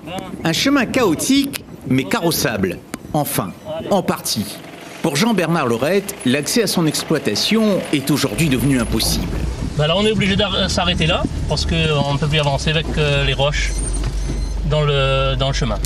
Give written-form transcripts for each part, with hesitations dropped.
Un chemin chaotique, mais carrossable. Enfin, en partie. Pour Jean-Bernard Laurette, l'accès à son exploitation est aujourd'hui devenu impossible. Ben là, on est obligé de s'arrêter là, parce qu'on ne peut plus avancer avec les roches dans le chemin.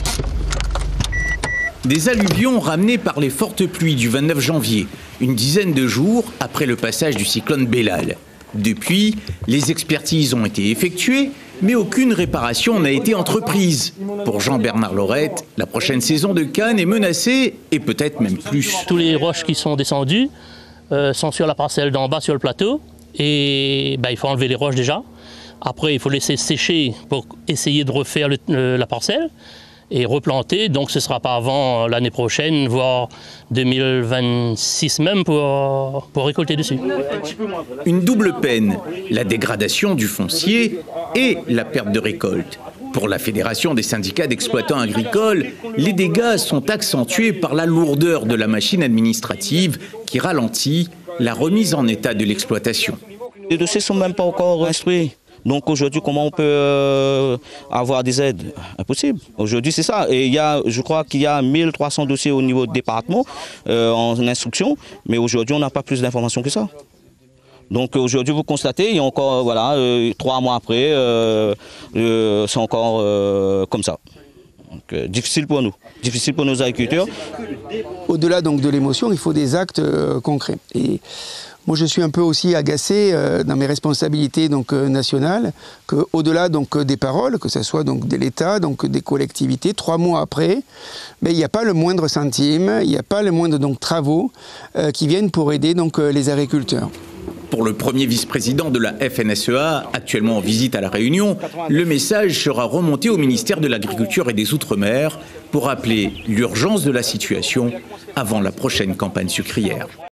Des alluvions ramenées par les fortes pluies du 29 janvier, une dizaine de jours après le passage du cyclone Bellal. Depuis, les expertises ont été effectuées, mais aucune réparation n'a été entreprise. Pour Jean-Bernard Laurette, la prochaine saison de Cannes est menacée, et peut-être même plus. Tous les roches qui sont descendues sont sur la parcelle d'en bas, sur le plateau, et il faut enlever les roches déjà. Après, il faut laisser sécher pour essayer de refaire la parcelle et replanter. Donc ce ne sera pas avant l'année prochaine, voire 2026 même, pour récolter dessus. Une double peine, la dégradation du foncier et la perte de récolte. Pour la Fédération des syndicats d'exploitants agricoles, les dégâts sont accentués par la lourdeur de la machine administrative qui ralentit la remise en état de l'exploitation. Les dossiers ne sont même pas encore instruits. Donc aujourd'hui, comment on peut avoir des aides? Impossible. Aujourd'hui, c'est ça. Et je crois qu'il y a 1300 dossiers au niveau du département en instruction, mais aujourd'hui, on n'a pas plus d'informations que ça. Donc aujourd'hui, vous constatez, il y a encore, 3 mois après, c'est encore comme ça. Donc, difficile pour nous, difficile pour nos agriculteurs. Au-delà donc de l'émotion, il faut des actes concrets. Et moi, je suis un peu aussi agacé dans mes responsabilités nationales, qu'au-delà des paroles, que ce soit de l'État, des collectivités, 3 mois après, il n'y a pas le moindre centime, il n'y a pas le moindre travaux qui viennent pour aider les agriculteurs. Pour le premier vice-président de la FNSEA, actuellement en visite à La Réunion, le message sera remonté au ministère de l'Agriculture et des Outre-mer pour rappeler l'urgence de la situation avant la prochaine campagne sucrière.